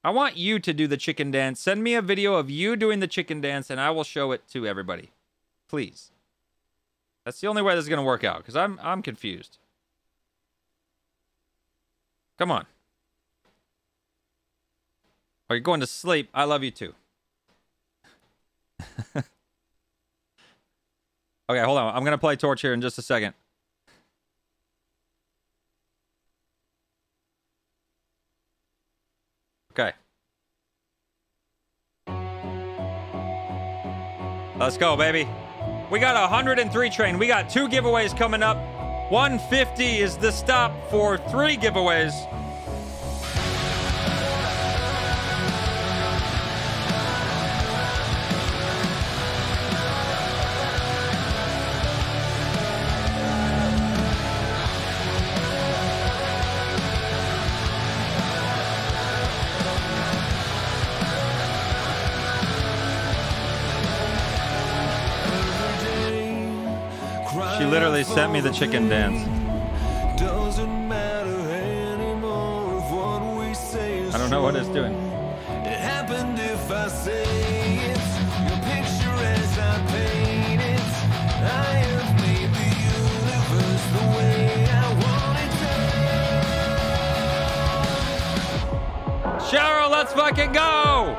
I want you to do the chicken dance. Send me a video of you doing the chicken dance, and I will show it to everybody. Please. That's the only way this is going to work out, because I'm confused. Come on. Are you going to sleep? I love you too. Okay, hold on. I'm going to play Torch here in just a second. Okay. Let's go, baby. We got 103 train. We got 2 giveaways coming up. 150 is the stop for 3 giveaways. She literally sent me the chicken dance. I don't know what it's doing. It happened if I say it. Your picture as I paint it. I have made the universe the way I want it to. Cheryl, let's fucking go!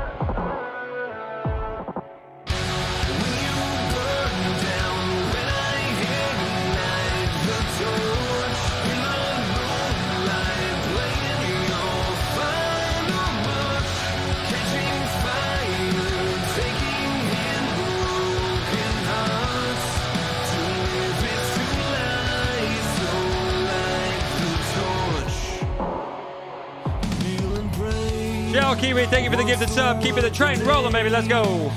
Kiwi, thank you for the gifted sub. Keeping the train rolling, baby. Let's go.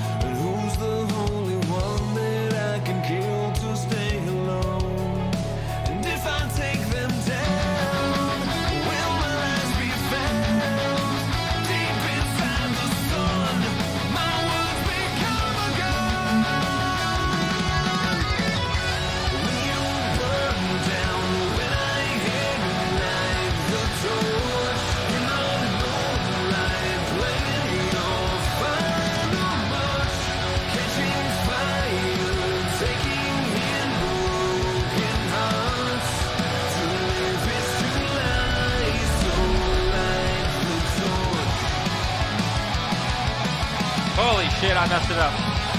Holy shit, I messed it up.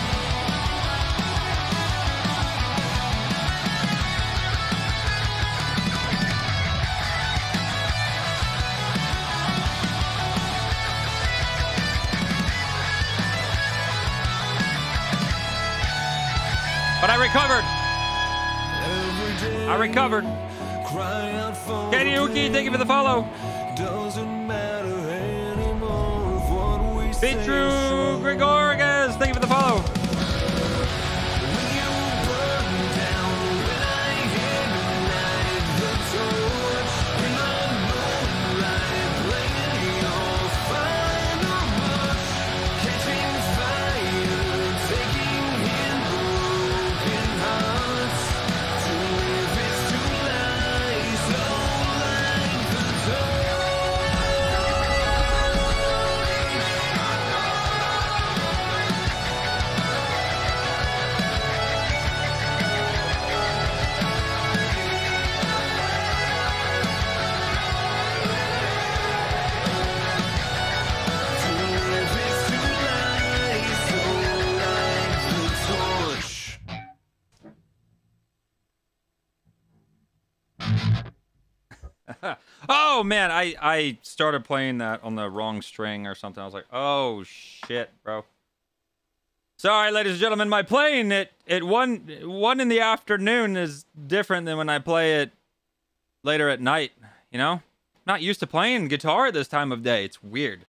But I recovered. I recovered. Katie Uki, thank you for the follow. Petru Gregorges, thank you for the follow. Oh man, I started playing that on the wrong string or something. I was like, oh shit, bro. Sorry, ladies and gentlemen, my playing it at one in the afternoon is different than when I play it later at night, you know? Not used to playing guitar at this time of day. It's weird.